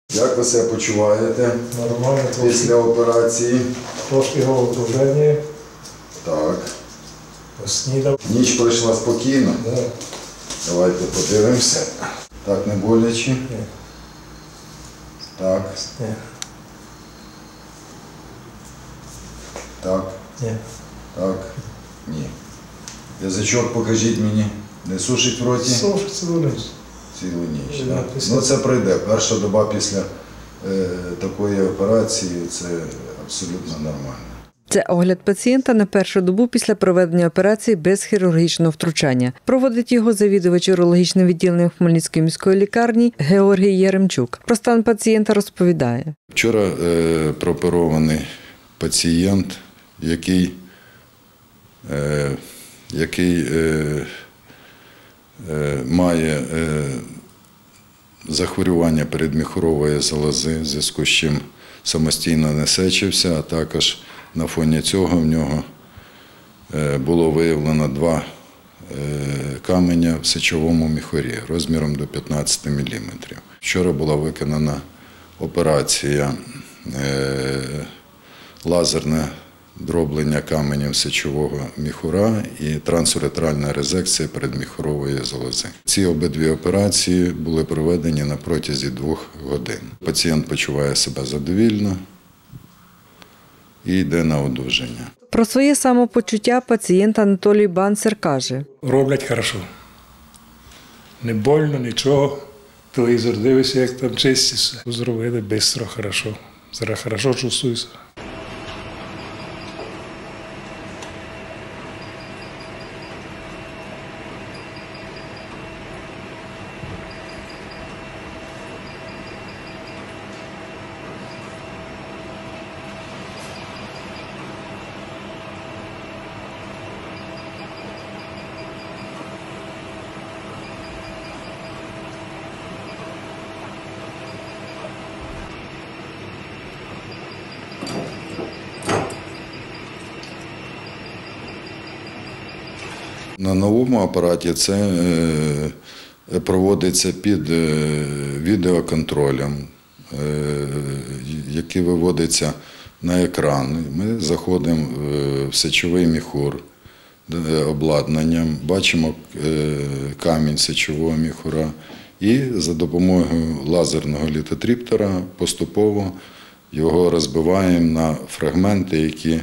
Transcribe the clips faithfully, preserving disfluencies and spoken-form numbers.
Як ви себе почуваєте? Нормально. Після операції? Трошки головокруження. Так. Поснідав. Ніч пройшла спокійно? Да. Давайте подивимося. Так, не боляче? Ні. Так. Ні. Так. Ні. Так. Ні. Язичок покажіть мені. Не сушить в роті? Сушить цілу ніч. Цілу ніч. Да, Так? після- Ну це пройде. Перша доба після е, такої операції це абсолютно нормально. Це огляд пацієнта на першу добу після проведення операції без хірургічного втручання. Проводить його завідувач урологічним відділенням Хмельницької міської лікарні Георгій Яремчук. Про стан пацієнта розповідає. Вчора е, прооперований пацієнт, який, е, який е, е, має е, захворювання передміхурової залози, в зв'язку з чим самостійно не сечився, а також на фоні цього в нього е, було виявлено два е, каменя в сечовому міхурі розміром до п'ятнадцяти міліметрів. Вчора була виконана операція е, лазерне дроблення каменів сечового міхура і трансуретральна резекція передміхурової залози. Ці обидві операції були проведені на протязі двох годин. Пацієнт почуває себе задовільно і йде на одужання. Про своє самопочуття пацієнт Анатолій Банцер каже. Роблять хорошо. Не больно, нічого. Телевізор дивишся, як там чиститься. Зробили швидко, хорошо. Зараз хорошо чувствуюся. На новому апараті це е, проводиться під е, відеоконтролем, е, який виводиться на екран. Ми заходимо в сечовий міхур е, обладнанням, бачимо е, камінь сечового міхура і за допомогою лазерного літотриптора поступово його розбиваємо на фрагменти, які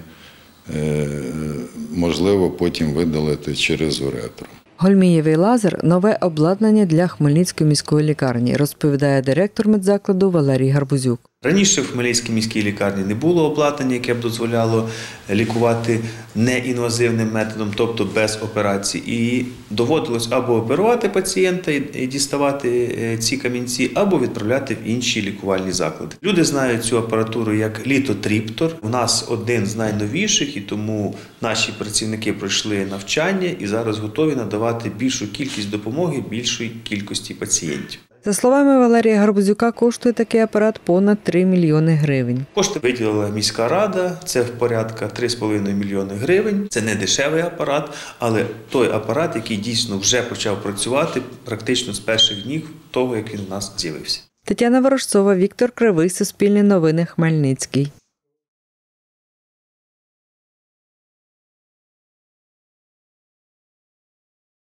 можливо потім видалити через уретру. Гольмієвий лазер – нове обладнання для Хмельницької міської лікарні, розповідає директор медзакладу Валерій Гарбузюк. Раніше в Хмельницькій міській лікарні не було обладнання, яке б дозволяло лікувати неінвазивним методом, тобто без операцій. І доводилось або оперувати пацієнта і діставати ці камінці, або відправляти в інші лікувальні заклади. Люди знають цю апаратуру як літотриптор. У нас один з найновіших, і тому наші працівники пройшли навчання і зараз готові надавати більшу кількість допомоги більшої кількості пацієнтів. За словами Валерія Гарбузюка, коштує такий апарат понад три мільйони гривень. Кошти виділила міська рада, це в порядка три з половиною мільйони гривень. Це не дешевий апарат, але той апарат, який дійсно вже почав працювати практично з перших днів того, як він у нас з'явився. Тетяна Ворожцова, Віктор Кривий, Суспільне новини, Хмельницький.